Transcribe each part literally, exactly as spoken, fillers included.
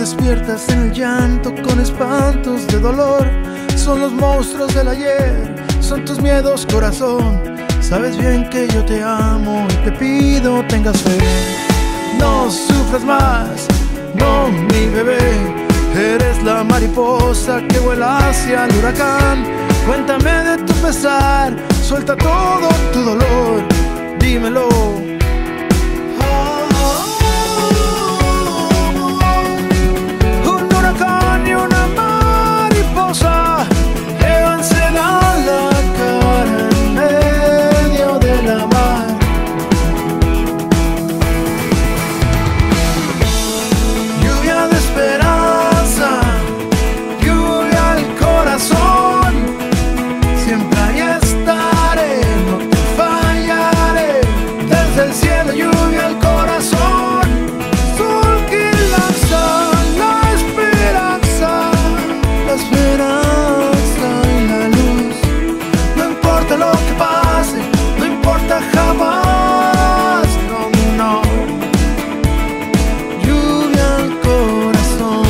despiertas en el llanto con espantos de dolor. Son los monstruos del ayer, son tus miedos, corazón. Sabes bien que yo te amo y te pido tengas fe. No sufras más, no mi bebé. Eres la mariposa que vuela hacia el huracán. Cuéntame de tu pesar, suelta todo tu dolor, dímelo. Un huracán y una mariposa llevan cegada la cara en medio de la mar. Lluvia de esperanza, lluvia al corazón. Siempre ahí estaré, no te fallaré. Desde el cielo lluvia al corazón. Sol que lanza la esperanza, la esperanza y la luz. No importa lo que pase, no importa jamás, no, no. Lluvia al corazón.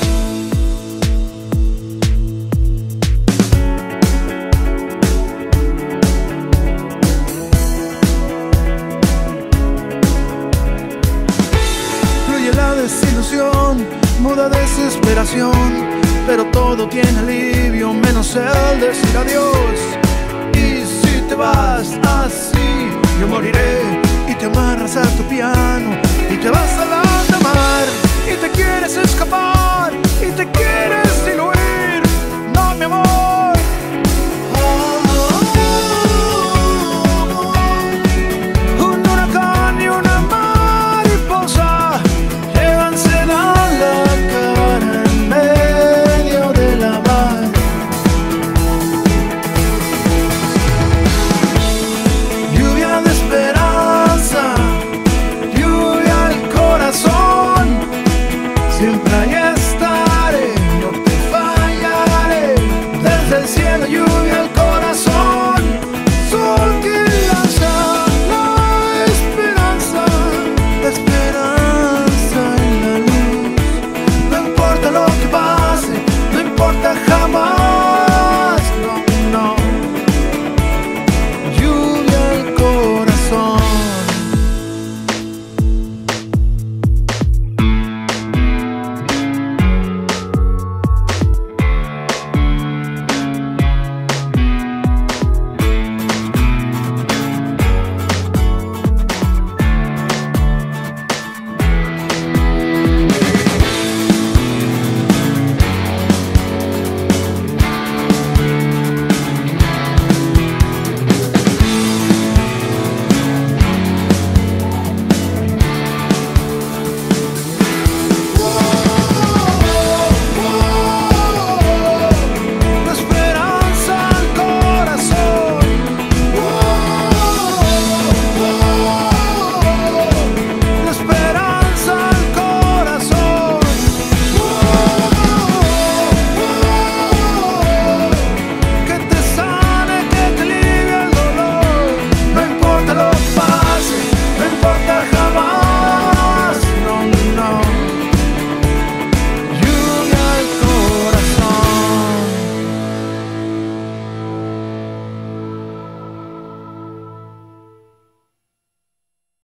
Fluye la desilusión, muda desesperación, pero todo tiene alivio menos el decir adiós. Y si te vas así, yo moriré y te amarras a tu piano y te vas a la alta mar y te quieres escapar y te quieres diluir. No, mi amor. Un huracán y una mariposa llevan cegada la cara en medio de la mar. Lluvia de esperanza, lluvia al corazón. Siempre hay